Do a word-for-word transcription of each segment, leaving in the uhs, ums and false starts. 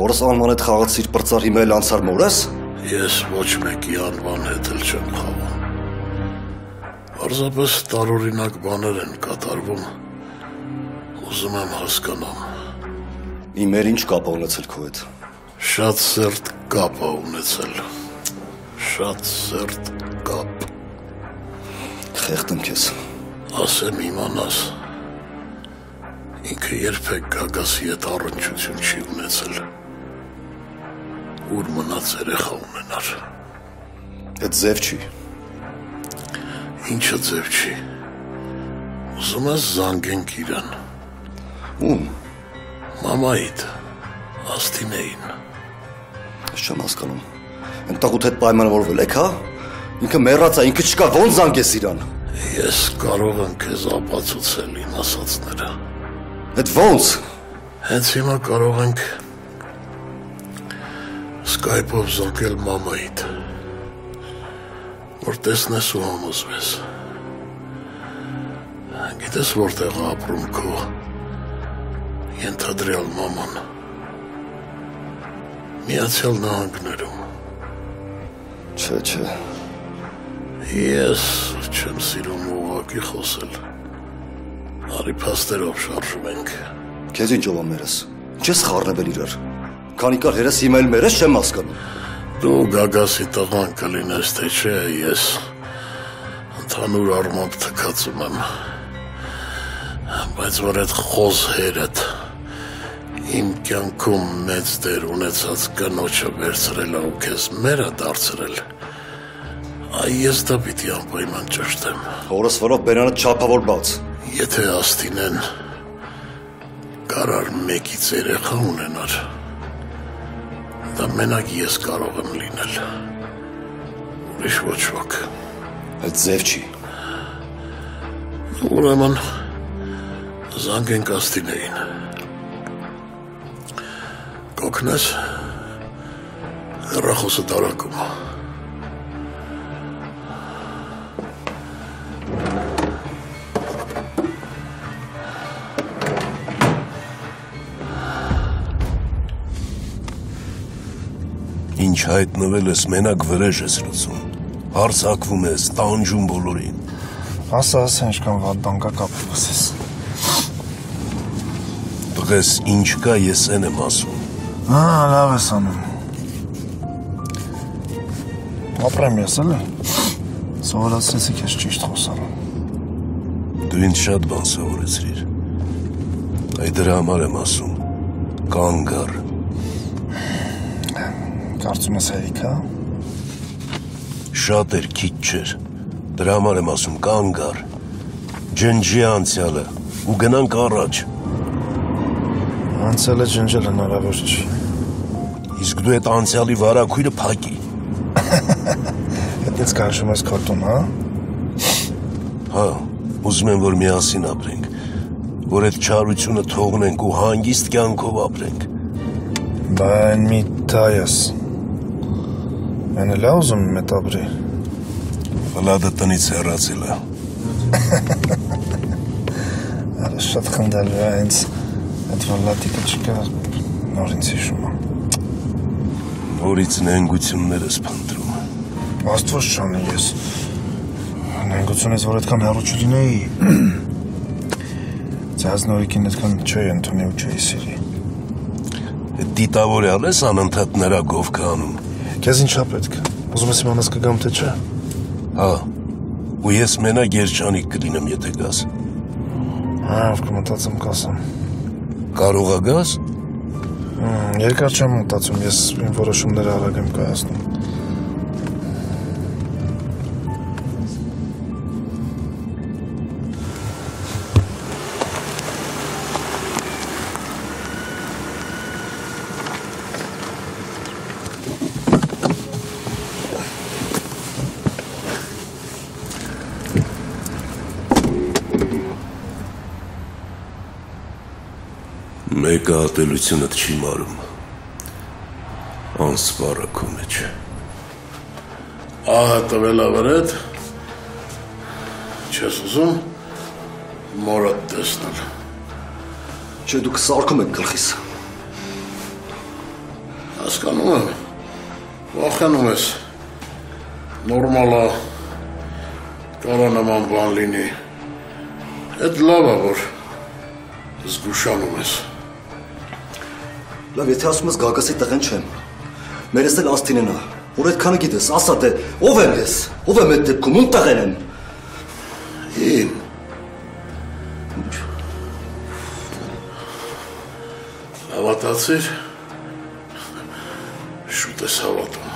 Հորս անվան հետ խաղացիր պրծար հիմա էլ անցար մորես։ Ես ոչ մեկի անվան հետ էլ չեմ խաղում։ Պարզապես տարօրինակ բաներ են կատարվում։ Ուզում եմ հասկանամ։ Իմեր ինչ կապ ունեցել քո հետ։ Շատ սերտ կապ ունեցել։ Շատ սերտ կապ։ Խեղդեմ քեզ։ Ասեմ իմանաս։ Ինքը երբեք Գագասի հետ առնչություն չի ունեցել։ Ուր մնաց երեխա ունենար։ Այդ ձև չի։ Ինչը ձև չի։ Ուզում ես զանգենք իրան։ Ում։ Մամայիդ, Աստինեին։ Ես չեմ հասկանում։ Այն տաղուտ հետ պայմանավորվել եք, հա։ Ինքը մեռած է, ինքը չկա, ո՞նց զանգես իրան։ Ես կարող եմ քեզ ապացուցել իմ ասածները։ Այդ ո՞նց։ Հենց հիմա կարող ենք Skype-ով զանգել մամայիդ, որ տեսնես ու համոզվես։ Գիտես որտեղ է ապրում քո ենթադրյալ մաման։ Միացյալ Նահանգներում։ Չէ, չէ։ Ես չեմ սիրում ուղղակի խոսել։ Արի փաստերով շարժում ենք։ Քեզ ինչ ով ամերես։ Չես խառնվել իրար։ Քանի կար հերս հիմա էլ մերես չեմ հասկանում։ Դու Գագասի տղան կլինես թե չէ, ես ընդհանուր առմամբ թքածում եմ։ Բայց որ այդ խոզ հերդ իմ կյանքում մեծ դեր ունեցած կնոջը վերցրել ու քեզ մերը դարձրել, այ ես դա պիտի անպայման ճշտեմ։ Հորս վրով բերանը չափավոր բաց։ Եթե Աստինեն կարար մեկից երեխա ունենար, դա մենակ ես կարող եմ լինել։ Ուրիշ ոչ ոք։ Այդ ձև չի։ Ուրեմն զանգենք Աստինեին։ Կօգնես հեռախոսը դարակում։ Ինչ հայտնվել ես, մենակ վրեժ ես լուծում, հարցակվում ես, տանջում բոլորին։ Ասա, ասա, ինչքան վատ բան կա կապել ասես։ Տղես, ինչ կա, ես են եմ ասում։ Հա, լավ ես անում։ Ապրեմ ես, էլի։ Սովորացրեցի քեզ ճիշտ խոսալու։ Դու ինձ շատ բան սովորեցրիր։ Այ դրա համար եմ ասում, կանգ առ։ Կարծում ես հերիք, հա։ Շատ էր, քիչ չէր։ Դրա համար եմ ասում, կանգ առ։ Ջնջի անցյալը ու գնանք առաջ։ Անցյալը ջնջել հնարավոր չի։ Իսկ դու այդ անցյալի վարագույրը փակի։ Այդ ինձ կանչում ես քո տուն, հա։ Հա, ուզում եմ, որ միասին ապրենք, որ այդ չարությունը թողնենք ու հանգիստ կյանքով ապրենք։ Բան մի տայես։ Այն էլ ուզում եմ այդ ապրի։ Վլադը տնից հեռացել է։ Արա շատ խնդալու է ինձ այդ վլադիկը չկա նոր ինձ հիշում է։ Նորից նենգություններ ես փնտրում։ Աստված չանի ես։ Նենգությունից որ այդքան հեռու չլինեի։ Ձեզ նորիկին այդքան չէի ընդունի ու չէի սիրի։ Դիտավորյալ ես անընդհատ նրա գովքը անում։ Քեզ ինչա պետք։ Ուզում ես իմանաս կգամ թե չէ։ Հա։ Ու ես մենակ երջանիկ կլինեմ, եթե գաս։ Հա, կմտածեմ կասեմ։ Կարող է գաս։ Երկար չեմ մտածում, ես իմ որոշումները արագ եմ կայացնում։ Մեկը ատելությունդ չի մարում, անսպարը քո մեջ։ Ահա տվելա վրեդ, չես ուզում մորդ տեսնել։ Չէ, դուք սարքում եք գլխիս։ Հասկանում եմ, վախենում ես, նորմալ է, կարա նման բան լինի, էդ լավ է, որ զգուշանում ես։ Լավ, եթե ասում ես Գագասի տղեն չեմ, մերս էլ Աստինեն է, որ այդքանը գիտես, ասա դե, ով եմ ես, ով եմ այդ դեպքում, ում տղեն եմ։ Իմ։ Հավատացիր, շուտ ես հավատում։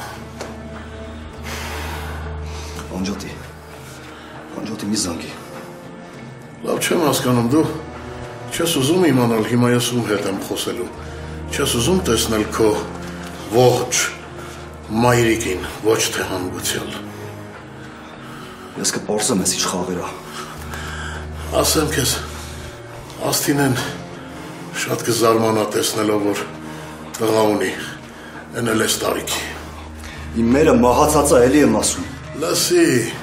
Անջատի, անջատի մի զանգի։ Լավ չեմ հասկանում դու, չես ուզում իմանալ հիմա ես ում հետ եմ խոսելու, չես ուզում տեսնել քո ողջ մայրիկին, ոչ թե հանգուցյալ։ Ես կպարզեմ ես ինչ խաղերա։ Ասեմ քեզ, Աստինեն շատ կզարմանա տեսնելով, որ տղա ունի, են էլ ես տարիքի։ Իմ մերը մահացածա էլի եմ ասում։ Լսի,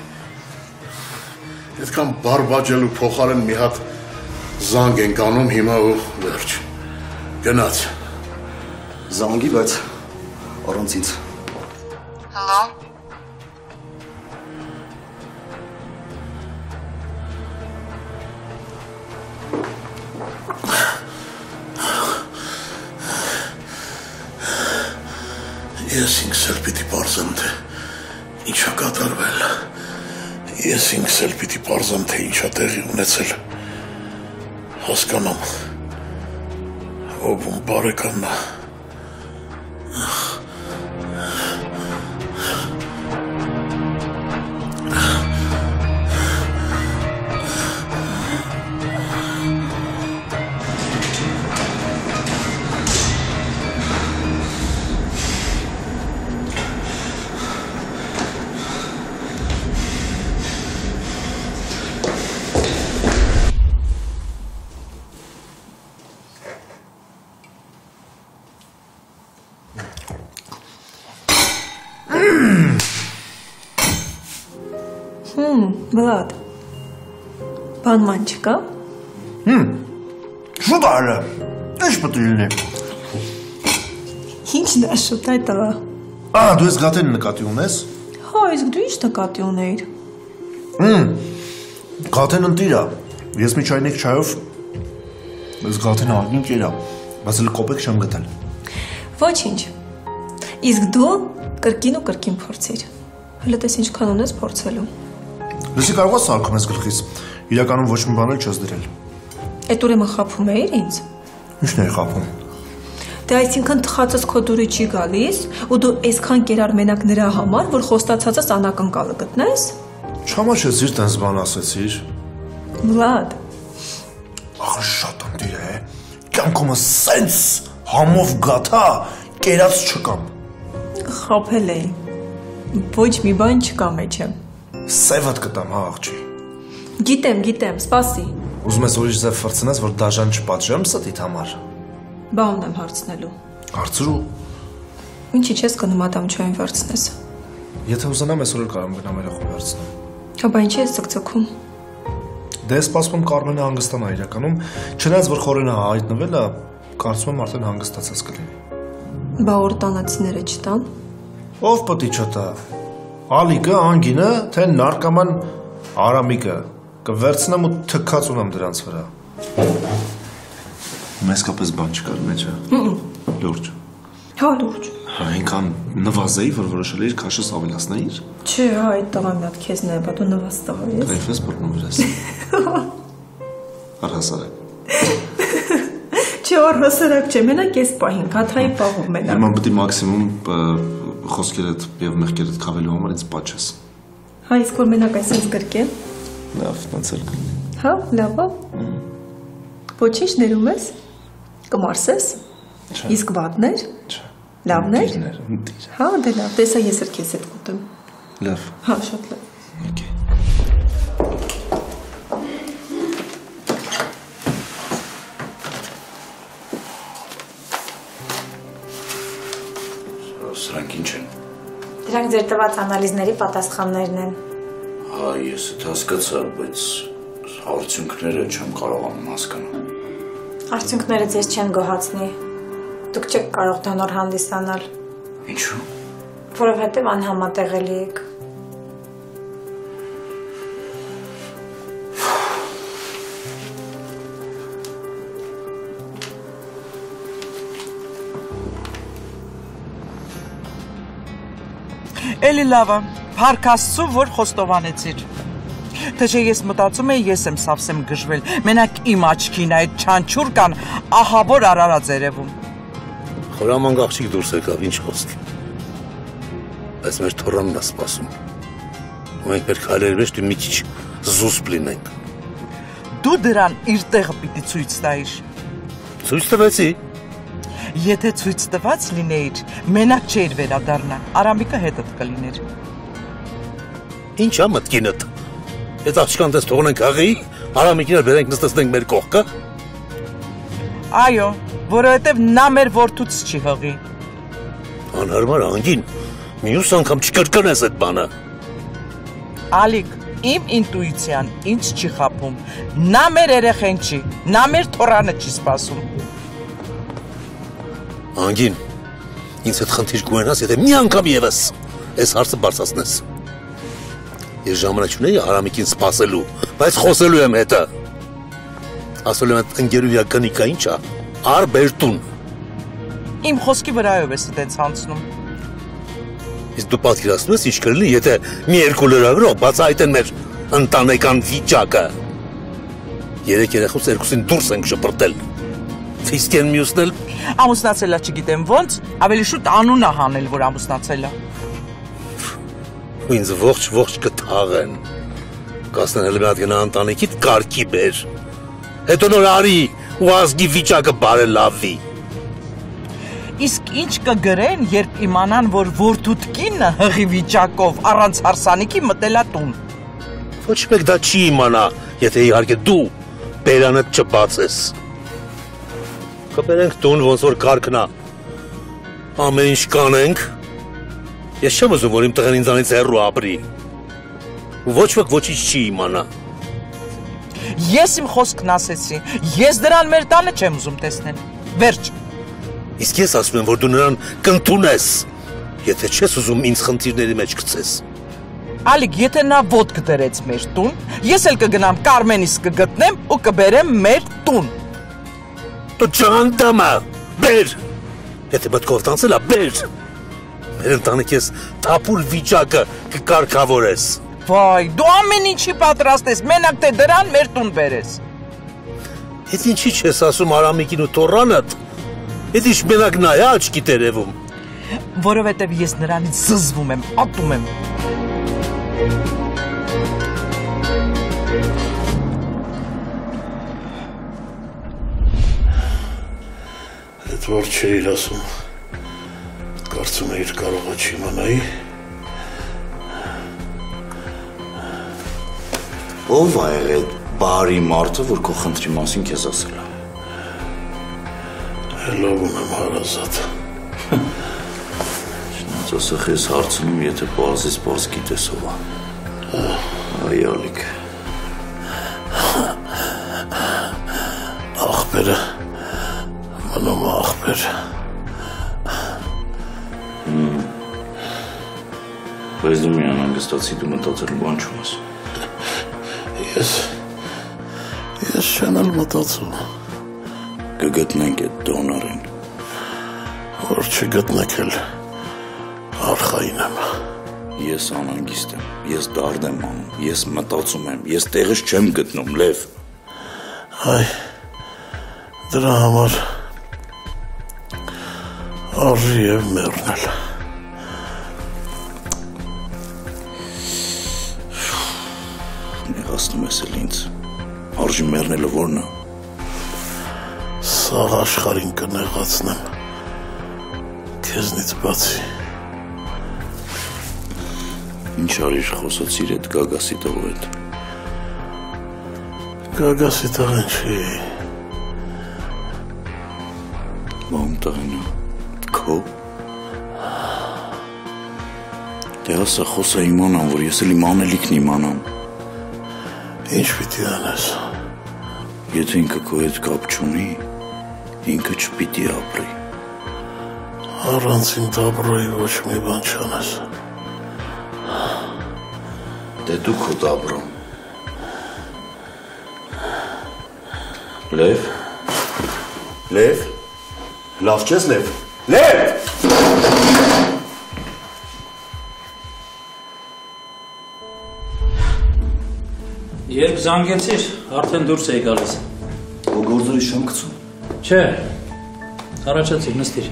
այդքան բարբաջելու փոխարեն մի հատ զանգ ենք անում հիմա ու վերջ։ Գնաց։ Զանգի, բայց առանց ինձ։ Հալո։ Ես ինքս էլ պիտի պարզեմ, թե ինչա կատարվել, ես ինքս էլ պիտի պարզեմ, թե ինչա տեղի ունեցել, հասկանամ, ով ում բարեկամն է։ Vlad, բանման չկա։ Շուտ արը, ինչ պետք է լինի։ Ինչն է շուտ այդ տղա։ Ահա, դու ես գատեն նկատի ունես։ Հա, իսկ դու ինչ նկատի ունեիր։ Գատեն ընտիր է, ես մի չայնիկ չայով, ես գատեն աղին կերա, բայց էլ կոպեկ չեմ գտել։ Ոչինչ, իսկ դու կրկին ու կրկին փորձիր, հլը տես ինչքան ունես փորձելու։ Լսի կարող ես սարքում ես գլխիս, իրականում ոչ մի բան էլ չես դրել։ Էդ ուրեմն խափում էիր ինձ։ Ինչն էի խափում։ Դե այսինքն թխածս քո դուրի չի գալիս, ու դու այսքան կերար մենակ նրա համար, որ խոստացածս անակնկալը գտնես։ Չամաչեցիր տենց բան ասեցիր։ Vlad։ Ախ, շատ ընտիր է, կյանքումս սենց համով գաթա, կերած չկամ։ Խափել էի, ոչ մի բան չկա մեջը։ Սևդ կտամ, հա աղջի։ Գիտեմ, գիտեմ, սպասի։ Ուզում ես ուրիշ ձև ֆրցնես, որ դաժան չպատժեմ ստիտ համար։ Բա ուն եմ հարցնելու։ Հարցրու։ Ինչի չես կնում ադամչոյին վերցնես։ Եթե ուզենամ այսօր էլ կարող եմ գնամ երախով վերցնեմ։ Հա, ինչի ես ցկցքում։ Դե սպասում Կարմենը հանգստանա իրականում, չնայած որ խորենը հայտնվել է, կարծում եմ արդեն հանգստացած կլինի։ Բա որ տանացիները չտան։ Ով պետք է չտա։ Ալիկը, անգինը, թե նարկաման Արամիկը կվերցնեմ ու թքած ունեմ դրանց վրա։ Մեսկապես բան չկար մեջը։ Լուրջ։ Հա, լուրջ։ Հա, այնքան նվազեի, որ որոշել էիր քաշս ավելացնեիր։ Չէ, հա, այդ տղան մի հատ քեզն է, բա դու նվազ տղա ես։ Այդպես բռնում ես։ Առհասարակ։ Չէ, առհասարակ չէ, մենակ ես պահին, հաթայի պահում մենակ։ Հիմա պետք է մաքսիմում խոսքերդ եւ մեղքերդ քավելու համար ինձ պատճես։ Հա, իսկ որ մենակ այսպես գրկեմ։ Լավ, ոնց էլ կլինի։ Հա, լավ է։ Ոչինչ ներում ես։ Կմարսես։ Իսկ վատներ։ Չէ։ Լավներ։ Ընտիր։ Հա, դե լավ, տեսա ես էլ քեզ հետ կուտեմ։ Լավ։ Հա, շատ լավ։ Okay. Սրանք ինչ են։ Դրանք ձեր տված անալիզների պատասխաններն են։ Հա, ես այդ հասկացա, բայց արդյունքները չեմ կարողանում հասկանալ։ Արդյունքները ձեզ չեն գոհացնի։ Դուք չեք կարող դա նոր հանդիսանալ։ Ինչու՞։ Որովհետև անհամատեղելի եք։ Էլի լավը, փառք Աստծո, որ խոստովանեցիր։ Թե չէ ես մտածում եի, ես եմ սավսեմ գժվել, մենակ իմ աչքին այդ չանչուր կան ահավոր արարած երևում։ Խորամանկ աղջիկ դուրս եկավ, ինչ խոսք։ Այս մեր թորանն է սպասում։ Ու մենք մեր քայլերի մեջ մի քիչ զուսպ լինենք։ Դու դրան իր տեղը պիտի ցույց տայիր։ Ցույց տվեցի։ Եթե ցույց տված լինեիր, մենակ չէիր վերադառնա, Արամիկը հետդ կլիներ։ Ինչ է մտքինդ։ Այդ աղջկան դες թողնենք աղի, Արամիկին էլ բերենք նստեցնենք մեր կողքը։ Այո, որովհետև նա մեր որդուց չի հղի։ Անհարմար անգին, մյուս անգամ չկրկնես այդ բանը։ Ալիկ, իմ ինտուիցիան ինձ չի խաբում։ Նա մեր երեխեն չի, նա մեր թորանը չի սպասում։ Անգին, ինձ հետ խնդիր կունենաս, եթե մի անգամ ևս այս հարցը բարձրացնես։ Ես ժամանակ չունեի Արամիկին սպասելու, բայց խոսելու եմ հետը։ Ասել եմ այդ ընկերուհի կնիկա ինչ է, առ բեր տուն։ Իմ խոսքի վրայով ես այդպես անցնում։ Իսկ դու պատկերացնում ես ինչ կլինի, եթե մի երկու լրագրող բացահայտեն մեր ընտանեկան վիճակը։ Երեք երեխուց երկուսին դուրս ենք շպրտել։ Իսկ են մյուսն էլ ամուսնացելա չգիտեմ ոնց, ավելի շուտ անունը հանել, որ ամուսնացելա։ Ու ինձ ողջ-ողջ կթաղեն։ Կասնեն հենց մի հատ գնա ընտանիքիդ կարգի բեր։ Հետո նոր արի ու ազգի վիճակը բարելավի։ Իսկ ինչ կգրեն, երբ իմանան, որ որդուդ կինը հղի վիճակով առանց հարսանիքի մտելա տուն։ Ոչ մեկ դա չի իմանա, եթե իհարկե դու բերանդ չբացես։ Կբերենք տուն, ոնց որ կարգն է։ Ամեն ինչ կանենք։ Ես չեմ ուզում, որ իմ տղեն ինձանից հեռու ապրի։ Ոչ ոք ոչինչ չի իմանա։ Ես իմ խոսքն ասեցի, ես դրան մեր տանը չեմ ուզում տեսնել։ Վերջ։ Իսկ ես ասում եմ, որ դու նրան կընդունես, եթե չես ուզում ինձ խնդիրների մեջ գցես։ Ալիկ, եթե նա ոտք դրեց մեր տուն, ես էլ կգնամ Կարմենիս կգտնեմ ու կբերեմ մեր տուն։ Դու ջանդամա, բեր։ Եթե մտքով տանցել է, բեր։ Մեր ընտանիք ես թափուր վիճակը կկարգավորես։ Վայ, դու ամեն ինչի պատրաստ ես, մենակ թե դրան մեր տուն բերես։ Հետ ինչի չես ասում Արամիկին ու թորանդ, հետ ինչ մենակ նա է աչքի տերևում։ Որովհետև ես նրանից զզվում եմ, ատում եմ։ Այդ որ չէիր ասում, կարծում էիր կարող է չիմանայի։ Ո՞վ է եղել բարի մարդը, որ քո խնդրի մասին քեզ ասել է։ Լովում եմ հարազատ։ Շնաց ասախ ես հարցնում, եթե պարզես պարզ գիտես ով է։ Այ Ալիկ։ Ախպերը, մնում ախպեր։ Բայց դու մի անհանգստացի, դու մտածելու բան չունես։ Ես, ես չեմ էլ մտածում։ Կգտնենք այդ դոնորին։ Որ չգտնեք էլ արխային եմ։ Ես անհանգիստ եմ, ես դարդ եմ անում, ես մտածում եմ, ես տեղս չեմ գտնում, Լև։ Այ, դրա համար արժի և մերնել։ Նեղացնում ես էլ ինձ, արժի մերնելը որն է։ Սաղ աշխարհին կնեղացնեմ, քեզնից բացի։ Ինչ արիր խոսացիր այդ Գագասի տղու հետ։ Գագասի տղեն չի։ Ում տղեն է, քո։ Դե ասա խոսա իմանամ, որ ես էլ իմ անելիքն իմանամ։ Ինչ պիտի անես։ Եթե ինքը քո հետ կապ չունի, ինքը չպիտի ապրի։ Առանց իմ դաբրոյի ոչ մի բան չանես։ Դե դու քո դաբրոն։ Լև։ Լև։ Լավ չես Լև։ Լև։ Երբ զանգեցիր, արդեն դուրս էի գալիս։ Ու գործերի շեմ գցում։ Չէ, առաջացիր, նստիր։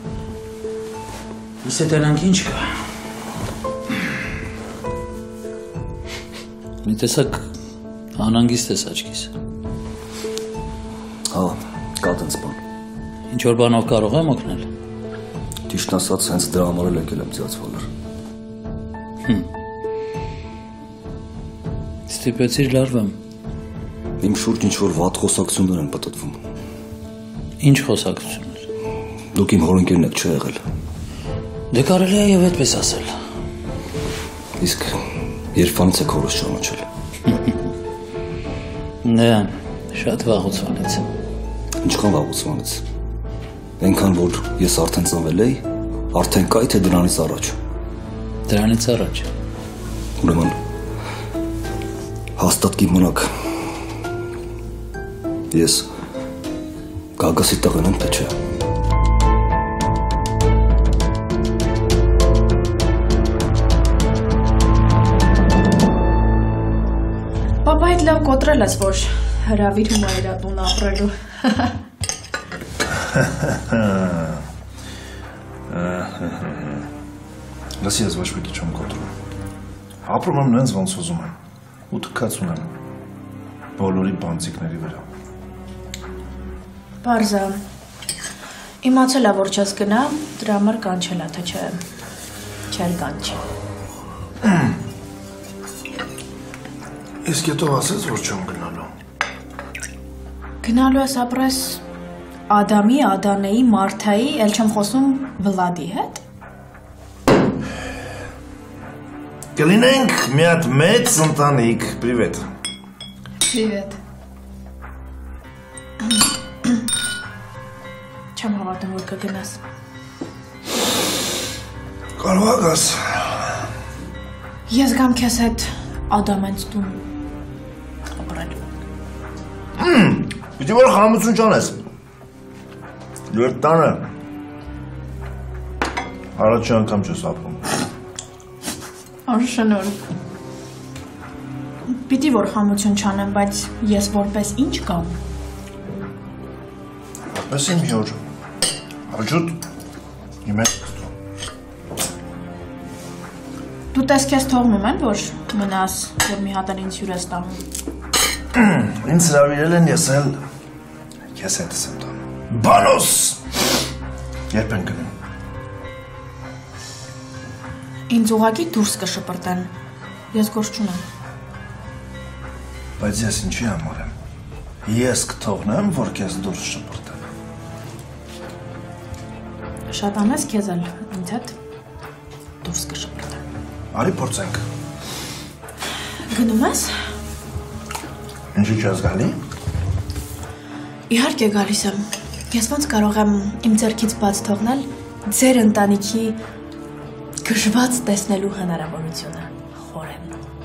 Իսկ տենանք ինչ կա։ Մի տեսակ անհանգիստ ես աչքիս։ Հա, կա տենց բան։ Ինչ որ բանով կարող եմ օգնել։ Ճիշտ ասած, հենց դրա համար էլ եկել եմ ձյաց Վալեր։ Ստիպեցիր լարվեմ։ Իմ շուրջ ինչ-որ վատ խոսակցություններ են պտտվում։ Ինչ խոսակցություններ։ Դուք իմ հորընկերն եք չէ եղել։ Դե կարելի է և այդպես ասել։ Իսկ երբանից եք հորս ճանաչել։ Դե, շատ վաղուցվանից։ Ինչքան վաղուցվանից։ Այնքան, որ ես արդեն ծնվել էի, արդեն կայ թե դրանից առաջ։ Դրանից առաջ։ Ուրեմն հաստատ կիմանաք ես Գագասի տղեն եմ թե չէ։ Պապա այդ լավ կոտրել ես, որ հրավիրում է իր տուն ապրելու։ Լսի ես ոչ մեկի չեմ կոտրում։ Ապրում եմ նենց ոնց ուզում եմ։ Ու թքած ունեմ բոլորի բանցիկների վրա։ Պարզա, իմացել է, որ չես գնա, դրա համար կանչել է, թե չէ, չեր կանչի։ Իսկ հետո ասես, որ չեմ գնալու։ Գնալու ես ապրես Ադամի, Ադանեի, Մարթայի, էլ չեմ խոսում Վլադի հետ։ Կլինենք մի հատ մեծ ընտանիք, պրիվետ։ Պրիվետ։ Չեմ հավատում, որ կգնաս։ Կարող ագաս։ Ես գամ քեզ հետ Ադամենց տուն ապրել։ Պիտի որ խանամություն չանես։ Դու եք տանը։ Առաջի անգամ չես ապրում։ Արշանորդ։ Պիտի որ խանություն չանեմ, բայց ես որպես ինչ կամ։ Որպես իմ հյուր։ Արջուտ իմ հետ կստում։ Դու տես քեզ թողնում են, որ մնաս, որ մի հատ էլ ինձ հյուր ես տանում։ Ինձ հրավիրել են, ես էլ ես հետս եմ տանում։ Բանոս! Երբ են գնում։ Ինձ ուղղակի դուրս կշպրտեն, ես գործ չունեմ։ Բայց ես ինչի համար եմ։ Ես կթողնեմ, որ քեզ դուրս շպրտեմ։ Շատ անես քեզ էլ ինձ հետ դուրս կշպրտեմ։ Արի փորձենք։ Գնում ես։ Ինչի՞ չես գալի։ Իհարկե գալիս եմ։ Ես ոնց կարող եմ իմ ձեռքից բաց թողնել ձեր ընտանիքի գժված տեսնելու հնարավորությունը, խորեն։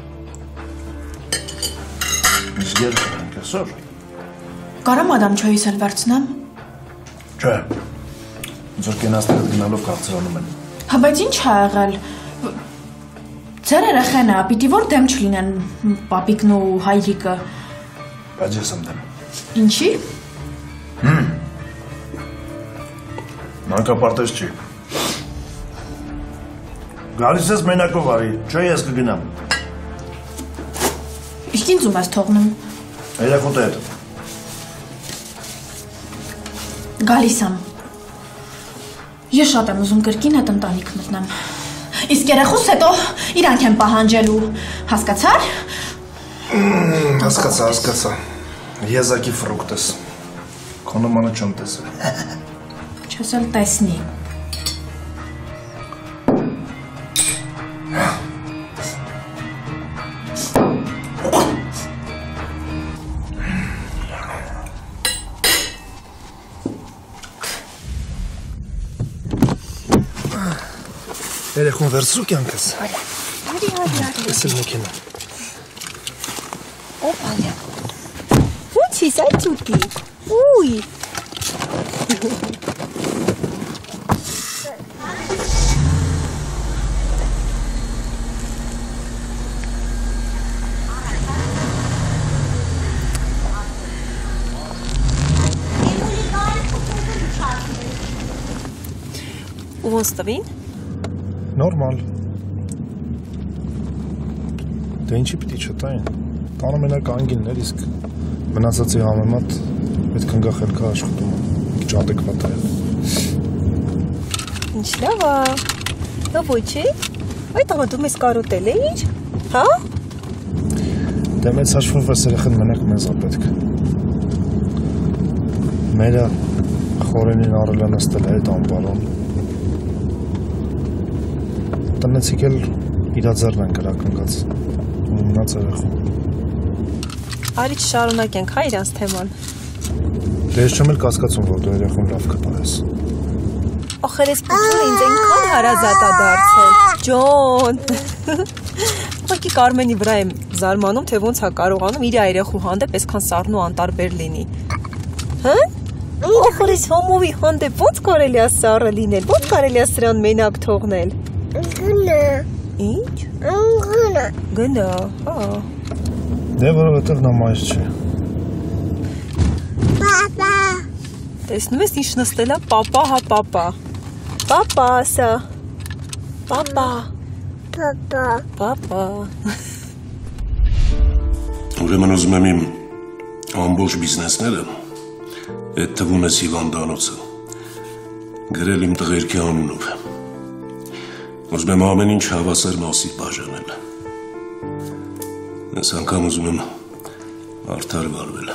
Իսկ երբ ենք այսօր։ Կարամ Ադամ Չոյիս էլ վերցնեմ։ Չէ։ Ձեր կենացները գնալով կարծրանում են։ Հա, բայց ինչ ա եղել։ Ձեր երեխեն է, պիտի որ դեմ չլինեն պապիկն ու հայրիկը։ Բայց ես եմ դեմ։ Ինչի։ Մանկապարտեզ չի։ Գալիս ես մենակով արի, չէ ես կգնամ։ Իսկ ինձ ում ես թողնում։ Երեխուտ հետ։ Գալիս եմ։ Ես շատ եմ ուզում կրկին հետ ընտանիք մտնեմ։ Իսկ երեխուս հետո իրանք են պահանջելու։ Հասկացար։ Հասկացա, հասկացա։ Եզակի ֆրուկտ ես։ Քո նմանը չեմ տեսել։ Չես էլ տեսնի։ երեխուն վերցրու կյանքս։ Արի, արի, արի, արի։ Ես էլ մեքենա։ Օպալյա։ Ո՞նց ես այդ ուտի։ Ուй։ Ու ոնց տվին։ Նորմալ։ Դե ինչի պիտի չտային։ Տանը մենակ անգիններ, իսկ մնացածի համեմատ պետք ընկա խելքը աշխատում է։ Քիչ adekvat է։ Ինչ լավ է։ Լավ ոչի։ Այդ աղա դու մեզ կարոտել էիր, հա։ Դե մեծ հաշվով էս երեխան մենակ մեզ է պետք։ Մերը խորենին առել է նստել այդ անպարոն։ Տնեցիք էլ իրա ձեռն են կրակնկած, մնաց երեխուն։ Արի չշարունակենք, հա իրանց թեման։ Դե ես չեմ էլ կասկածում, որ դու երեխուն լավ կպահես։ Ախր ես պուծուրը ինձ այնքան հարազատ է դարձել, Ջոն։ Ուղղակի Կարմենի վրա եմ զարմանում, թե ոնց է կարողանում իր երեխու հանդեպ այսքան սառն ու անտարբեր լինի։ Հա՞։ Ախր ես հոմովի հանդեպ ոնց կարելի է սառը լինել, ոնց կարելի է սրան մենակ թողնել։ Գնա։ Ինչ։ Գնա։ Գնա, հա։ Դե որովհետև նա մայր չի։ Պապա։ Տեսնում ես ինչ նստել է, պապա, հա պապա։ Պապա ասա։ Պապա։ Պապա։ Պապա։ Ուրեմն ուզում եմ իմ ամբողջ բիզնեսները, այդ թվում ես հիվանդանոցը, գրել իմ տղերքի անունով։ Ուզում եմ ամեն ինչ հավասար մասի բաժանել։ Ես անգամ ուզում եմ արդար վարվել։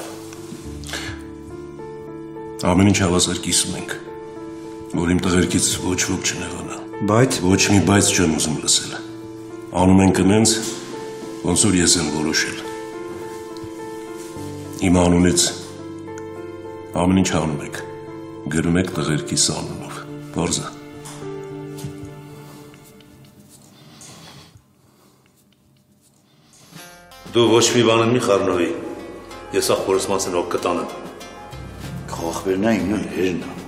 Ամեն ինչ հավասար կիսում ենք, որ իմ տղերքից ոչ ոք չնեղանա։ Բայց ոչ մի բայց չեմ ուզում լսել։ Անում ենք նենց, ոնց որ ես եմ որոշել։ Իմ անունից ամեն ինչ անում եք, գրում եք տղերքիս անունով։ Պարզ է։ Դու ոչ մի բան մի խառնովի, ես ախորս մասն ով կտանեմ։ Խաղախվերն է իմն հերն է։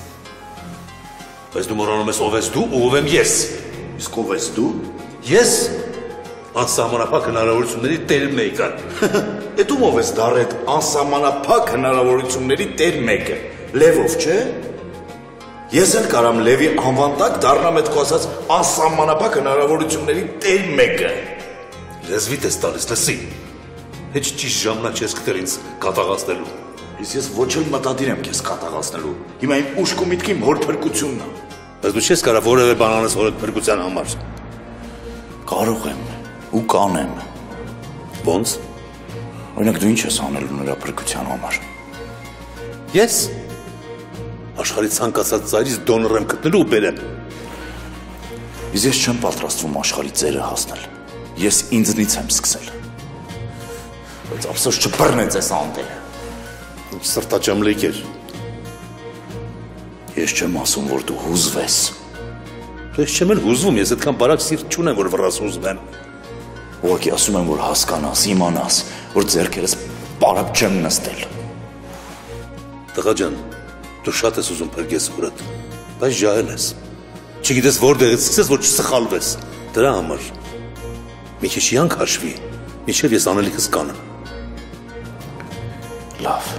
Բայց դու մորանում ես ով ես դու ու ով եմ ես։ Իսկ ով ես դու։ Ես անսահմանափակ հնարավորությունների տերն էի կան։ Էդ ում ով ես դար այդ անսահմանափակ հնարավորությունների տեր մեկը։ Լևով, չէ։ Ես էլ կարամ Լևի անվան տակ դառնամ այդ քո ասած անսահմանափակ հնարավորությունների տեր մեկը։ Լեզվիդ ես տալիս, լսի։ Հեչ ճիշտ ժամանակ չես գտել ինձ կատաղացնելու։ Իսկ ես ոչ էլ մտադիր եմ քեզ կատաղացնելու։ Հիմա իմ ուշք ու միտքի հոր փրկությունն է։ Բայց դու չես կարող որևէ բան անես հորդ փրկության համար։ Կարող եմ ու կանեմ։ Ոնց։ Օրինակ դու ինչ ես անելու նրա փրկության համար։ Ես աշխարհի ցանկացած ծայրից դոնոր եմ գտնելու ու բերեմ։ Իսկ ես չեմ պատրաստվում աշխարհի ծերը հասնել։ Ես ինձնից եմ սկսել։ Բայց ափսոս չբռնեց այս անդերը։ Սրտաճամլիկ էր։ Ես չեմ ասում, որ դու հուզվես։ Ես չեմ էլ հուզվում, ես այդքան բարակ սիրտ չունեմ, որ վրաս հուզվեմ։ Ուղղակի ասում եմ, որ հասկանաս, իմանաս, որ ձեռքերս պարապ չեմ նստել։ Տղա ջան, դու շատ ես ուզում փրկես հորդ, բայց ջահել ես։ Չգիտես որտեղից սկսես, որ չսխալվես։ Դրա համար մի քիչ յանք հաշվի, մինչև ես անելիքս կանեմ։ Լավ։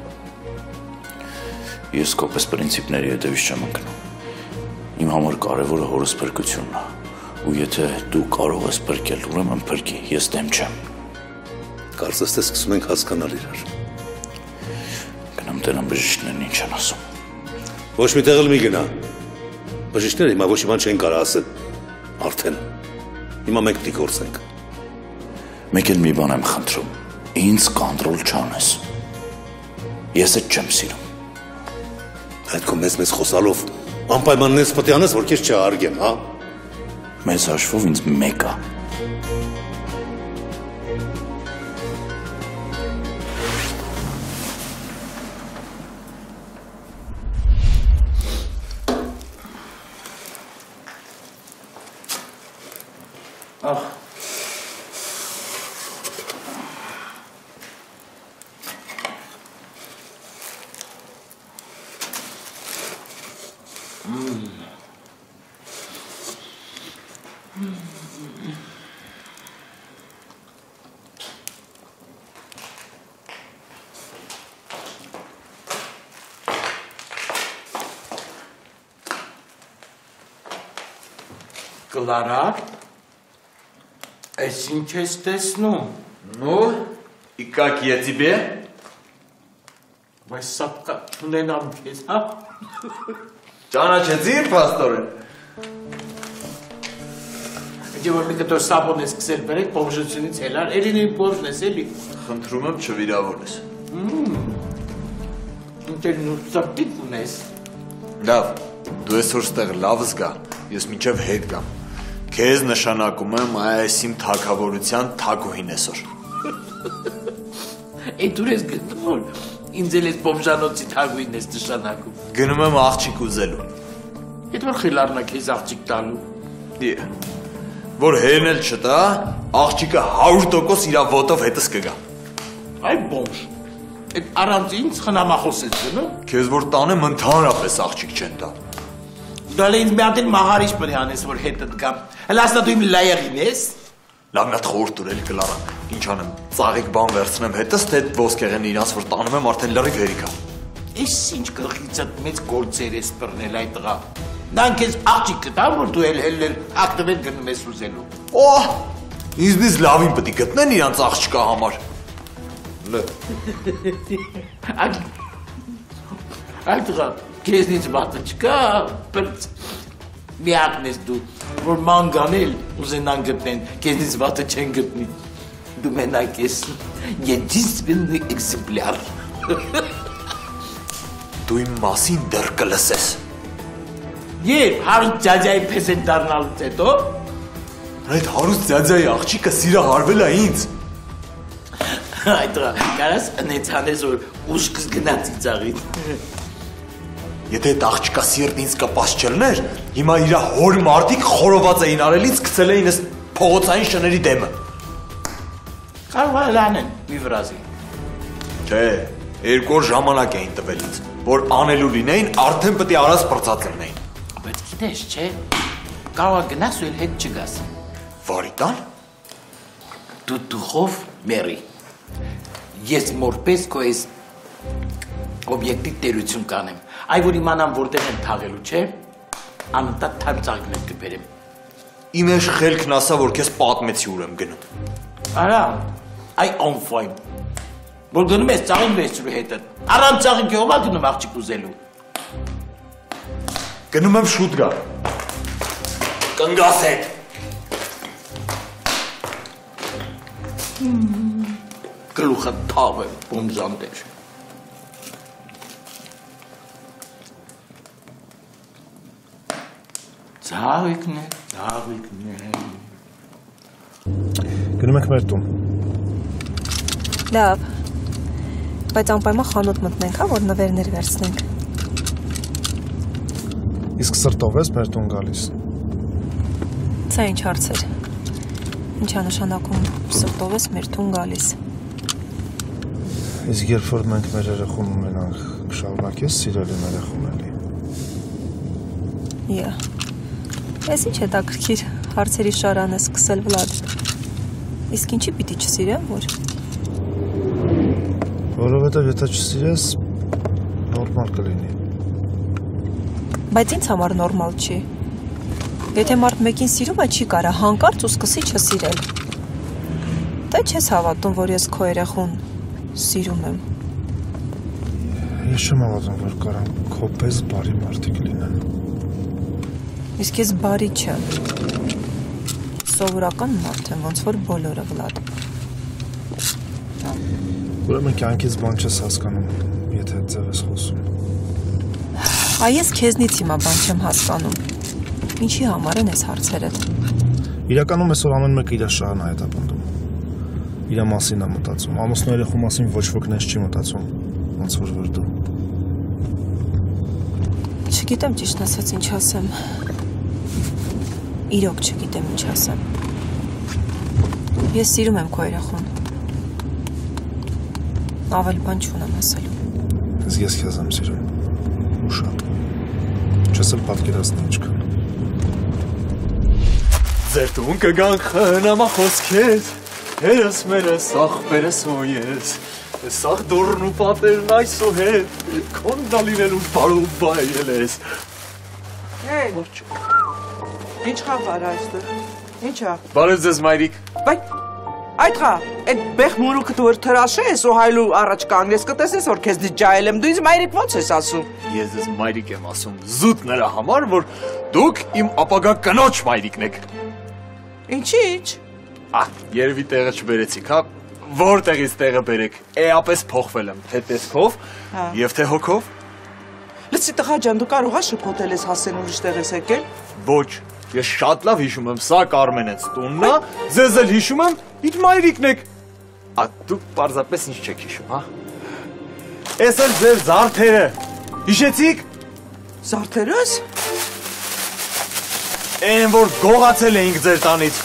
Ես կոպես պրինցիպների հետևից չեմ ընկնում։ Իմ համար կարևորը հորս փրկությունն է։ Ու եթե դու կարող ես փրկել, ուրեմն փրկի, ես դեմ չեմ։ Կարծես թե սկսում ենք հասկանալ իրար։ Գնամ տենամ բժիշկներն ինչ են ասում։ Ոչ մի տեղ էլ մի գնա։ Բժիշկները հիմա ոչ մի բան չեն կարող ասել։ Արդեն հիմա մենք պիտի գործենք։ Մեկ էլ մի բան եմ խնդրում, ինձ կոնտրոլ չանես։ Ես էլ չեմ սիրում։ Այդ քո մեծ-մեծ խոսալով անպայման ես պետք է անես, որ քեզ չհարգեմ, հա։ Մեծ հաշվով ինձ մեկ է։ Կլարա, ես ինչ ես տեսնում։ Ну, и как я тебе? Բայց սապկա չունենամ քեզ, հա։ Ճանաչեցի՞ր, պաստորեն։ Եթե որ մի կտոր սապոն ես սկսել բերեք, պոմժությունից հելար, էլին իմ պոմժն ես, էլի։ Խնդրում եմ չվիրավորես։ Ինտեր նուր սապտիկ ունես։ Լավ, դու այսօր ստեղ լավ զգա, ես մինչև հետ գամ։ Քեզ նշանակում եմ այս իմ թագավորության թագուհին այսօր։ Էդ ուր ես գտնում, որ ինձ էլ ես բոմժանոցի թագուհին ես նշանակում։ Գնում եմ աղջիկ ուզելու։ Էդ որ խիլառնա քեզ աղջիկ տալու։ Դիե։ Որ հերն էլ չտա, աղջիկը հարյուր տոկոս իրա ոտով հետս կգա։ Այ բոմժ։ Էդ առանց ինձ խնամախոս ես գնում։ Քեզ որ տանեմ ընդհանրապես աղջիկ չեն տա։ Դալը ինձ մի հատ էլ մահարիչ պետք է անես, որ հետդ գամ։ Հələ ասա դու իմ լայեղին ես։ Լավ մի հատ խորհուրդ տուր էլ Կլարա։ Ինչ անեմ, ծաղիկ բան վերցնեմ հետս, թե ոսկեղեն իրանց որ տանում եմ արդեն լրիվ հերիքա։ Էս ինչ գլխիցդ մեծ գործեր ես բռնել այդ տղա։ Նրանք քեզ աղջիկ կտան, որ դու էլ հելել ակտիվեն գնում ես ուզելու։ Օհ, ինձնից լավին պետք է գտնեն իրանց աղջկա համար։ Լը։ Այդ տղա, քեզնից բացը չկա, բրց։ Միակն ես դու, որ ման գանել ուզենան գտնեն, քեզնից վատը չեն գտնի։ Դու մենակ ես, единственный экземпляр։ Դու իմ մասին դեռ կլսես։ Երբ հարուստ ձյաձյայի պես են դառնալուց հետո։ Այդ հարուստ ձյաձյայի աղջիկը սիրահարվել է ինձ։ Այդ տղա, կարաս ընեց հանես, որ ուշքս գնաց ինձ աղիտ։ Եթե այդ աղջկա սիրտն ինձ կպած չլներ, հիմա իրա հոր մարդիկ խորոված էին արելից գցել էին այս փողոցային շների դեմը։ Կարող է լանեն, մի վրազի։ Չէ, երկու օր ժամանակ էին տվել ինձ, որ անելու լինեին, արդեն պետք է արած պրծած լինեին։ Բայց գիտես, չէ, կարող է գնաս ու էլ հետ չգաս։ Վարիտան։ Դու դուխով մերի։ Ես մորպես քո ես օբյեկտիվ տերություն կանեմ։ Այ որ իմանամ որտեղ եմ թաղելու, չէ, անընդհատ թանցաղներ կբերեմ։ Իմ էշ խելքն ասա, որ քեզ պատմեցի ուր եմ գնում։ Արա, այ անֆայն։ Որ գնում ես ծաղին վերցրու հետդ։ Առանց ծաղիկի ով է գնում աղջիկ ուզելու։ Գնում եմ շուտ գա։ Կնգաս հետ։ Գլուխը թավ է, բոմժանտեր։ Ծաղիկն է, ծաղիկն է։ Գնում ենք մեր տուն։ Լավ, բայց անպայման խանութ մտնենք, հա, որ նվերներ վերցնենք։ Իսկ սրտով ես մեր տուն գալիս։ Սա ինչ հարց էր։ Ինչա նշանակում սրտով ես մեր տուն գալիս։ Իսկ երբ որ մենք մեր երեխուն ունենանք, կշարունակես սիրել եմ երեխուն էլի։ Իա։ Ես ինչ հետաքրքիր հարցերի շարան է սկսել Վլադ։ Իսկ ինչի պիտի չսիրեմ, որ։ Որովհետև եթե չսիրես, նորմալ կլինի։ Բայց ինձ համար նորմալ չի։ Եթե մարդ մեկին սիրում է, չի կարա հանկարծ ու սկսի չսիրել։ Դե չես հավատում, որ ես քո երեխուն սիրում եմ։ Ես չեմ հավատում, որ կարան քո պես բարի մարդիկ լինեն։ Իսկ ես բարի չեմ։ Սովորական մարդ եմ, ոնց որ բոլորը Վլադ։ Ուրեմն կյանքից բան չես հասկանում, եթե ձև ես խոսում։ Այ ես քեզնից հիմա բան չեմ հասկանում։ Ինչի համար են այս հարցերդ։ Իրականում այսօր ամեն մեկը իր շահն է հետապնդում։ Իր մասին է մտածում։ Ամուսնու երեխու մասին ոչ ոք նես չի մտածում, ոնց որ որ դու։ Չգիտեմ ճիշտ ասած ինչ ասեմ։ Իրոք չգիտեմ ինչ ասեմ։ Ես սիրում եմ քո երեխուն։ Ավել բան չունեմ ասելու։ Իսկ ես քեզ եմ սիրում։ Ու շատ։ Չես էլ պատկերացնի ինչքան։ Ձեր տուն կգան խնամախոսքեր, հերս մերս աղբերս ու ես, սաղ դուրն ու պատերն այս ու հետ, քոն դա լինելու բարու բայել ես։ Ինչ խավար այստեղ։ Ինչա։ Բարև ձեզ մայրիկ։ Բայ այդ խա, այդ բեղ մուրուքը դու որ թրաշես ու հայլու առաջ կանգնես կտեսես որ քեզ դիջայել եմ, դու ինձ մայրիկ ո՞նց ես ասում։ Ես ձեզ մայրիկ եմ ասում, զուտ նրա համար, որ դուք իմ ապագա կնոջ մայրիկն եք։ Ինչի՞չ։ Ա, երևի տեղը չբերեցիք, հա։ Որտեղից տեղը բերեք։ Էապես փոխվել եմ, թե տեսքով եւ թե հոգով։ Լսի տղա ջան, դու կարող ես շփոթել ես հասեն ուրիշ տեղ ես եկել։ Ոչ, ես շատ լավ հիշում եմ, սա Կարմենից տունն է, ձեզ էլ հիշում եմ, իր մայրիկն եք։ Ա դուք պարզապես ինչ չեք հիշում, հա։ Էս էլ ձեր զարդերը։ Հիշեցիք։ Զարդերս։ Այն որ գողացել էինք ձեր տանից։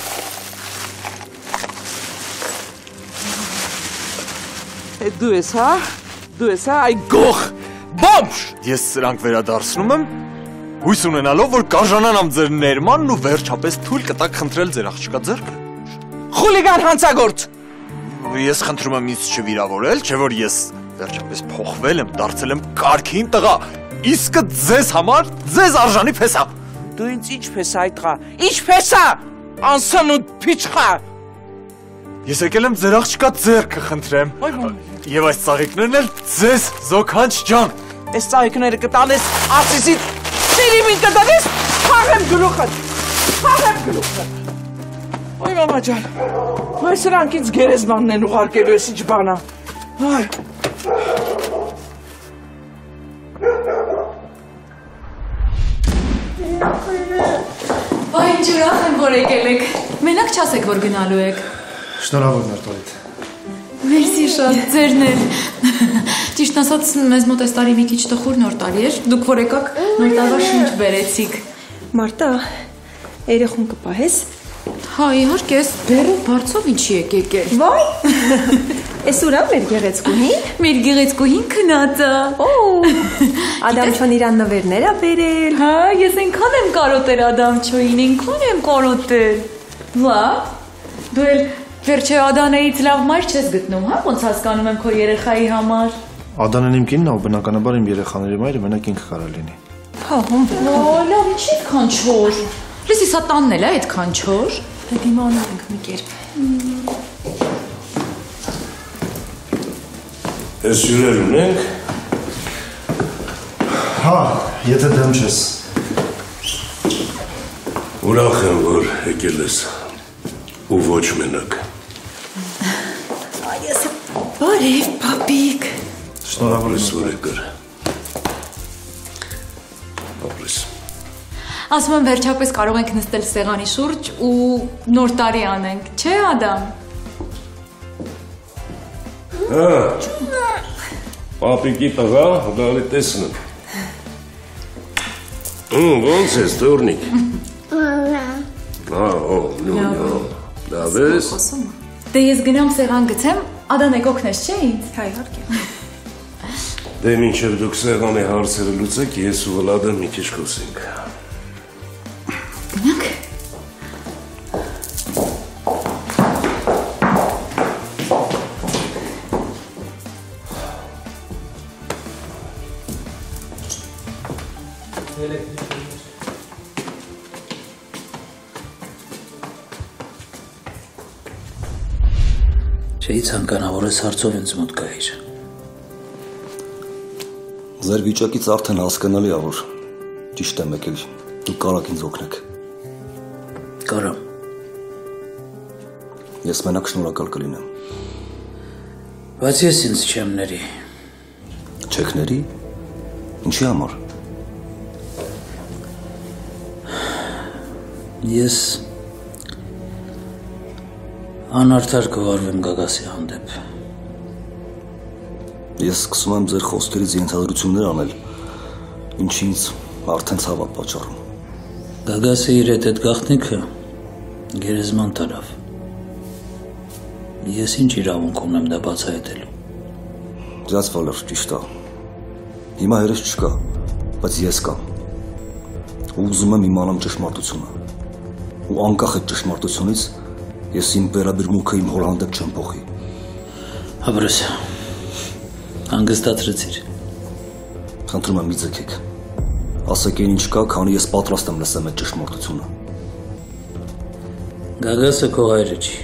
Այդ դու ես, հա։ Դու ես, հա, այ գող։ Բոմշ։ Ես սրանք վերադարձնում եմ, հույս ունենալով, որ կարժանանամ ձեր ներմանն ու վերջապես թույլ կտակ խնդրել ձեր աղջկա ձեռքը։ Խուլիգան հանցագործ։ Ես խնդրում եմ ինձ չվիրավորել, չէ որ ես վերջապես փոխվել եմ, դարձել եմ կարգին տղա, իսկը ձեզ համար, ձեզ արժանի փեսա։ Դու ինձ ինչ փեսա այդ տղա, ինչ փեսա, անսան ու փիչխա։ Ես եկել եմ ձեր աղջկա ձեռքը խնդրեմ, և այս ծաղիկներն էլ ձեզ զոքանչ ջան։ Այս ծաղիկները կտանես ասիսիտ, սիրիմին կտանես, խաղեմ գլուխըտ, խաղեմ գլուխըտ։ Ոյ մամա ջան, ոյ սրանք ինձ գերեզմանն են ուղարկելու ես ինչ բանա։ Այ։ Ոյ ինչ ուրախ եմ, որ եկել եք, մենակ չասեք, որ գնալու եք։ Շնորհավոր Նարտորիտ։ Մերսի շատ, ձերն էլ։ Ճիշտ ասած, մեզ մոտ այս տարի մի քիչ տխուր նոր տարի էր, դուք որ եկաք նոր տարվա շունչ բերեցիք։ Մարտա, երեխուն կպահես։ Հա, իհարկե, ես բեռու բարձով ինչի եք եկել։ Վայ, ես ուրա մեր գեղեցկուհին։ Մեր գեղեցկուհին քնած է։ Ադամչոն իրան նվերներ ա բերել։ Հա, ես այնքան եմ կարոտել Ադամչոյին, այնքան եմ կարոտել։ Լավ, դու էլ վերջե Ադանեից լավ մայր չես գտնում, հա, ոնց հասկանում եմ քո երեխայի համար։ Ադանեն իմ կինն է ու բնականաբար իմ երեխաների մայրը մենակ ինքը կարա լինի։ Հա, հում։ Լավ, ինչի այդքան չոր։ Լսի, սա տանն էլ է այդքան չոր։ Դե դիմանում ենք մի կերպ։ Ես հյուրեր ունենք։ Հա, եթե դեմ չես։ Ուրախ եմ, որ եկել ես ու ոչ մենակ։ Այս բարև, պապիկ։ Շնորհավոր եմ, որ եկար։ Ապրես։ Ասում եմ վերջապես կարող ենք նստել սեղանի շուրջ ու նոր տարի անենք, չէ Ադամ։ Հա, պապիկի տղա, հդալի տեսնում։ Ոնց ես, տորնիկ։ Հա, օ, նույն, լավ ես։ Դե ես գնամ սեղան գցեմ, Ադան եք օգնես, չէ ինձ։ Հա, իհարկե։ Դե մինչև դուք սեղանի հարցերը լուծեք, ես ու Վլադը մի քիչ խոսենք։ Գնանք։ Չէի ցանկանա, որ ես հարցով ինձ մոտ գայիր։ Ձեր վիճակից արդեն հասկանալի է, որ ճիշտ եմ եկել, դուք կարաք ինձ օգնեք։ Կարամ։ Ես մենակ շնորհակալ կլինեմ։ Բայց ես ինձ չեմ ների։ Չեք ների։ Ինչի համար։ Ես անարդար կվարվեմ Գագասի հանդեպ։ Ես սկսում եմ ձեր խոսքերից ենթադրություններ անել, ինչի ինձ արդեն ցավ է պատճառում։ Գագասը իր հետ այդ գաղտնիքը գերեզման տարավ։ Ես ինչ իրավունք ունեմ դա բացահայտելու։ Ձեզ վալեր ճիշտ է։ Հիմա հերս չկա, բայց ես կամ։ Ու ուզում եմ իմանամ ճշմարտությունը։ Ու անկախ այդ ճշմարտությունից ես իմ վերաբերմունքը իմ հոր հանդեպ չեմ փոխի։ Ապրես, հանգստացրեցիր։ Խնդրում եմ մի ձգեք։ Ասեք այն ինչ կա, քանի ես պատրաստ եմ լսեմ այդ ճշմարտությունը։ Գագասը քո հայրը չի։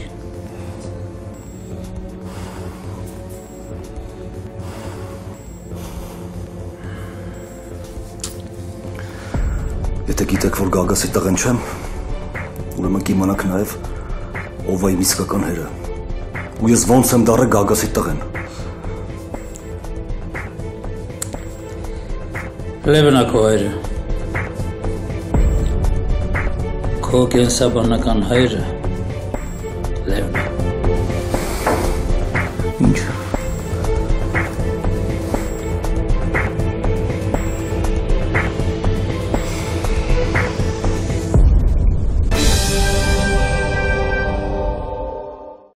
Եթե գիտեք, որ Գագասի տղեն չեմ, ուրեմն կիմանաք նաև ով է իմ իսկական հերը։ Ու ես ոնց եմ դառել Գագասի տղեն։ Լևնա քո հայրը։ Քո կենսաբանական հայրը Լևնա։ Ինչ։